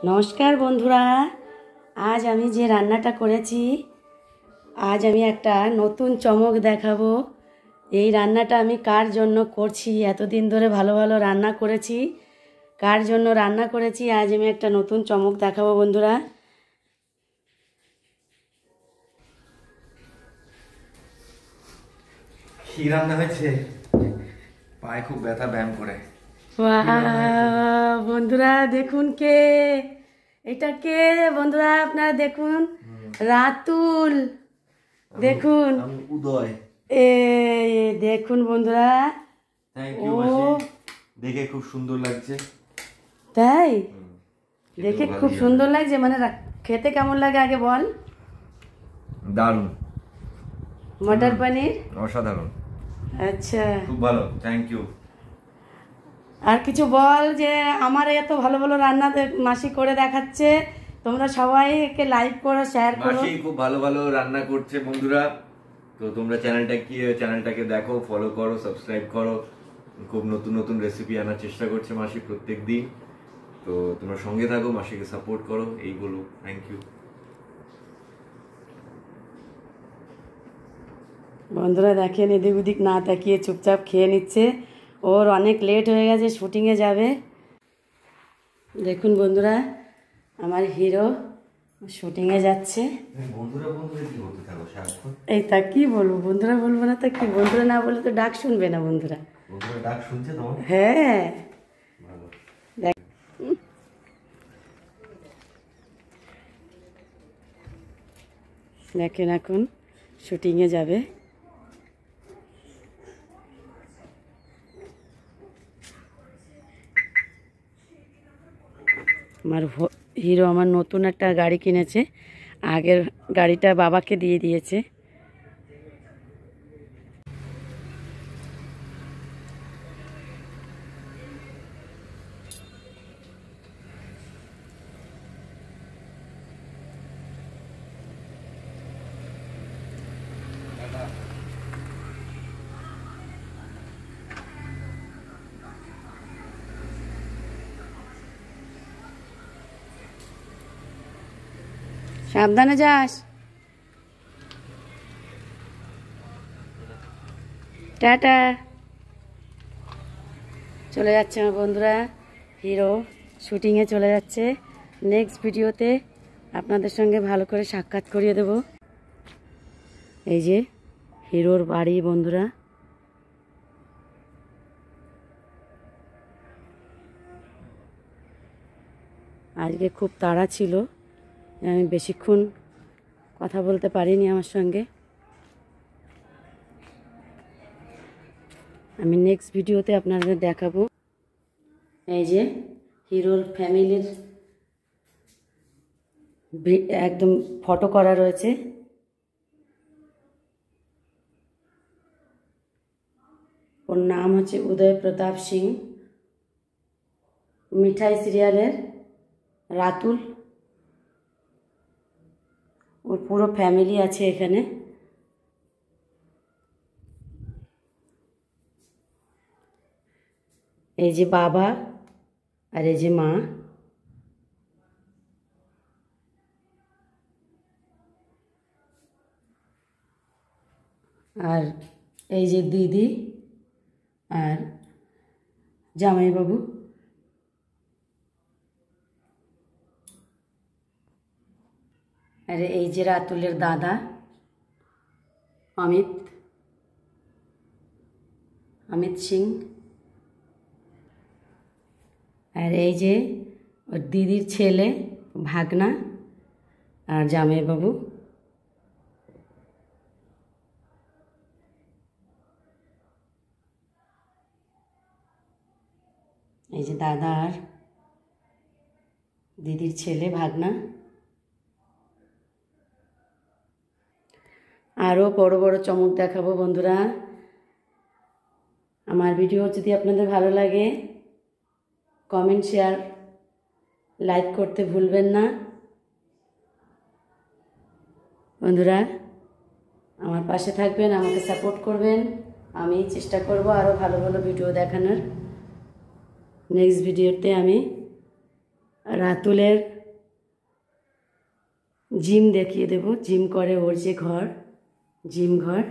নমস্কার বন্ধুরা, আজ আমি যে রান্নাটা করেছি, আজ আমি একটা নতুন চমক দেখাবো। এই রান্নাটা আমি কার জন্য করছি, এতদিন ধরে ভালো ভালো রান্না করেছি, কার জন্য রান্না করেছি আজ আমি একটা নতুন চমক দেখাবো বন্ধুরা। কি রান্না হয়েছে? পায়ে খুব ব্যথা ব্যায়াম করে। বন্ধুরা দেখুন কে এটা, কে বন্ধুরা আপনারা দেখুন, রাতুল। দেখুন উদয়, দেখুন বন্ধুরা, থ্যাংক ইউ মাসি, দেখে খুব সুন্দর লাগছে। তাই দেখে খুব সুন্দর লাগছে, মানে খেতে কেমন লাগে আগে বল। দারুণ, মটর পনির অসাধারণ, আচ্ছা খুব ভালো, থ্যাংক ইউ। আর কিছু বল, যে আমার এত ভালো ভালো রান্না মাসি করে দেখাচ্ছে, তোমরা সবাই একে লাইক করো, শেয়ার করো। মাসি খুব ভালো ভালো রান্না করছে বন্ধুরা, তো তোমরা চ্যানেলটাকে দেখো, ফলো করো, সাবস্ক্রাইব করো। খুব নতুন নতুন রেসিপি আনার চেষ্টা করছে মাসি প্রত্যেক দিন, তো তোমরা সঙ্গে থাকো, মাসিকে সাপোর্ট করো, এই বলো, থ্যাংক ইউ। বন্ধুরা দেখেন, এদিক ওদিক না তাকিয়ে চুপচাপ খেয়ে নিচ্ছে, ওর অনেক লেট হয়ে গেছে, শুটিংয়ে যাবে। দেখুন বন্ধুরা, আমার হিরো শুটিংয়ে যাচ্ছে। বন্ধুরা বন্ধুরা কি বলতে থাকো সারাক্ষণ? এই তা কি বলবো, বন্ধুরা বলবো না তা কি, বন্ধুরা না বলে তো ডাক শুনবে না বন্ধুরা। বন্ধুরা ডাক শুনছে তোমার? হ্যাঁ ভালো। দেখ, দেখেন এখন শুটিংয়ে যাবে। আমার হিরো আমার নতুন একটা গাড়ি কিনেছে, আগের গাড়িটা বাবাকে দিয়ে দিয়েছে। সাবধানে যাস, টাটা। চলে যাচ্ছে আমার বন্ধুরা, হিরো শুটিংয়ে চলে যাচ্ছে। নেক্সট ভিডিওতে আপনাদের সঙ্গে ভালো করে সাক্ষাৎ করিয়ে দেব। এই যে হিরোর বাড়ি বন্ধুরা। আজকে খুব তাড়া ছিল, আমি বেশিক্ষণ কথা বলতে পারিনি আমার সঙ্গে। আমি নেক্সট ভিডিওতে আপনাদের দেখাবো। এই যে হিরোর ফ্যামিলির একদম ফটো করা রয়েছে। ওর নাম হচ্ছে উদয় প্রতাপ সিং, মিঠাই সিরিয়ালের রাতুল। ওর পুরো ফ্যামিলি আছে এখানে। এই যে বাবা আর এই যে মা। আর এই যে দিদি আর জামাইবাবু। আর এই যে রাতুলের দাদা অমিত সিং। আর এই যে ওর দিদির ছেলে ভাগনা আর জামাইবাবু। এই যে দাদা আর দিদির ছেলে ভাগনা। আরও বড় বড় চমক দেখাবো বন্ধুরা। আমার ভিডিও যদি আপনাদের ভালো লাগে, কমেন্ট, শেয়ার, লাইক করতে ভুলবেন না বন্ধুরা। আমার পাশে থাকবেন, আমাকে সাপোর্ট করবেন। আমি চেষ্টা করব আরও ভালো ভালো ভিডিও দেখানোর। নেক্সট ভিডিওতে আমি রাতুলের জিম দেখিয়ে দেব, জিম করে ওর যে ঘর, জিম ঘর।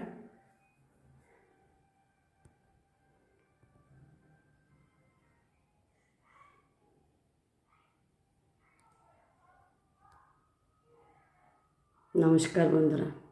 নমস্কার বন্ধুরা।